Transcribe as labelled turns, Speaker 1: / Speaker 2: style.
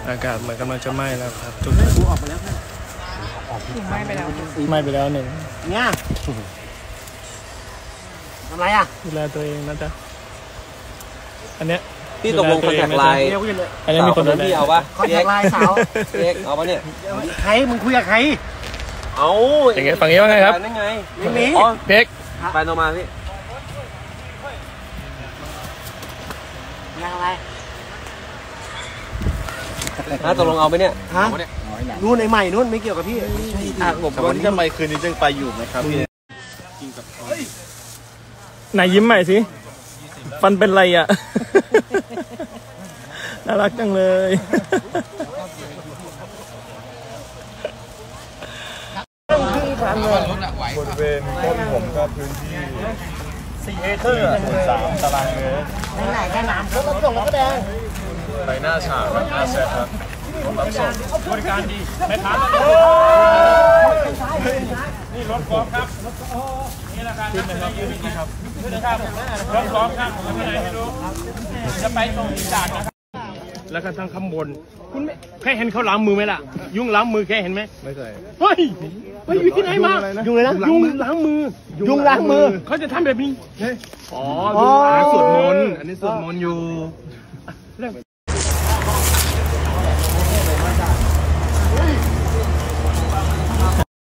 Speaker 1: อากาศมันกำลังจะไหม้แล้วครับทุกท่านออกไปแล้วไหม้ไปแล้วหนึ่ง
Speaker 2: เนี่ยทำไรอ่ะ
Speaker 1: ดูแลตัวเองนะจ๊ะอันเนี้ย
Speaker 3: พี่ตกลงคอนแทคไลน์
Speaker 1: อันนี้มีคน
Speaker 3: พี่เอาปะ
Speaker 2: คอนแทคไลน์สาว
Speaker 3: เอ็กเอาปะเนี่ย
Speaker 2: ใครมึงคุยกับใคร
Speaker 3: เอา
Speaker 1: อย่างเงี้ยฝั่งนี้ว่าไงครับ
Speaker 3: นั่นไง
Speaker 2: ไม่มี
Speaker 1: เพ็ก
Speaker 3: ไปต่อมาพี่
Speaker 2: งานอะไร
Speaker 3: ตกลงเอาไปเนี่ย
Speaker 2: ฮะนู่นไอ้ใหม่นู่นไม่เกี่ยวกับพี่
Speaker 3: ผมวันนี้จะไปคืนนี้จะไปอยู่ไหมครับพี่
Speaker 1: ไหนยิ้มใหม่สิฟันเป็นไรอ่ะน่ารักจังเลย
Speaker 4: บริเวณต้นผมก็พื้นที่4 เอเคอร์3 ตารางเมตร
Speaker 2: ไหนแค่น้ำเขาก็ส่งแล้วก็แดง
Speaker 4: ไปหน้าฉากหน้าเซตครับรับส่ง
Speaker 1: บริการดีไม่ทันนี่รถกอล์ฟครับนี่แหละครับครับรถกอล์ฟครับทำอะไรให้ดูจะไปตรงอีสานนะครับแล้วก็ทั้งข้างบนคุณแค่เห็นเขาล้างมือไหมล่ะยุ่งล้างมือแค่เห็นไหม
Speaker 4: ไม่เคย
Speaker 1: เฮ้ยไปอยู่ที่ไหนมา
Speaker 2: ยุ่งเลยนะ
Speaker 1: ยุ่งล้างมือ
Speaker 2: ยุ่งล้างมือ
Speaker 1: เขาจะทำแบบนี้อ๋อสวดมนต์อันนี้สวดมนต์อยู่